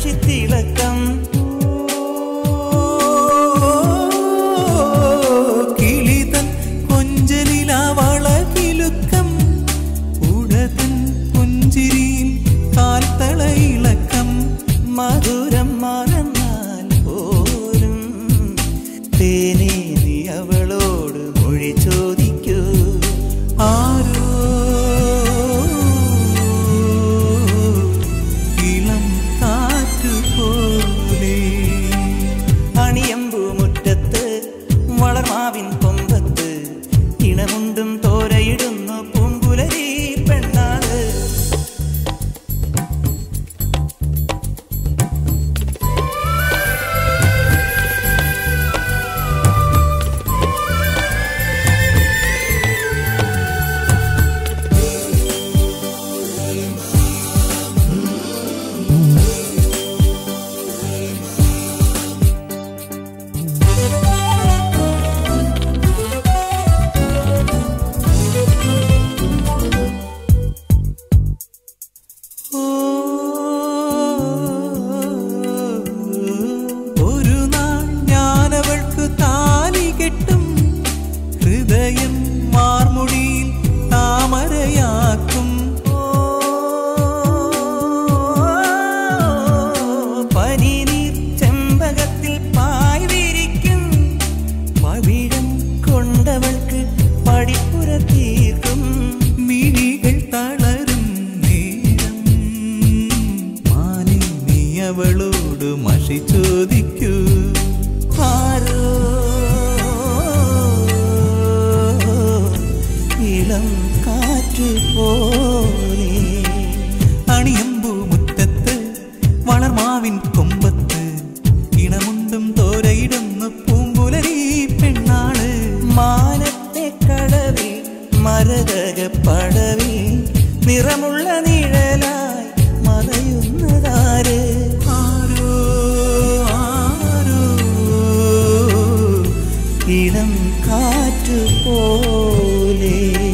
മഷിത്തിളക്കം കിളിതൻ കൊഞ്ചലിലാവള കിലുക്കം ഉടതൻ പുഞ്ചിരിയിൽ കാൽത്തളയിളക്കം മധുരം മറന്നാൽ പോലും തേനേ നീ അവളോട് മൊഴി ചോദിക്കൂ ആരോ ഇളം കാറ്റുപോലെ അണിയമ്പൂ മുറ്റത്ത് വളർമാവിൻ കൊമ്പത്ത് ഇണമുണ്ടും തോരയിടുന്നു പൂങ്കുലരി പെണ്ണാള് ഒരു നാൾ ഞാനവൾക്ക് താലി കെട്ടും ഹൃദയം മാർമുടിയിൽ താമരയാക്കും പനിനീർ ചെമ്പകത്തിൽ പായ് വിരിക്കും പവിഴം കൊണ്ടവൾക്ക് പടിപ്പുര തീർക്കും മിഴികൾ തളരും നേരം മാനിൽ നീ അവളോട് മഷി ചോദിക്കൂ ആരോ ഇളം കാറ്റുപോലെ അണിയമ്പൂ മുറ്റത്ത് വളർമാവിൻ കൊമ്പത്ത് ഇണമുണ്ടും തോരയിടുന്നു പൂങ്കുലരി പെണ്ണാള് മാനത്തെ കടവിൽ മരതക പടവിൽ നിറമുള്ള നിഴലായി മറയുന്നതാര് ആരോ ആരോ ഇളം കാറ്റുപോലെ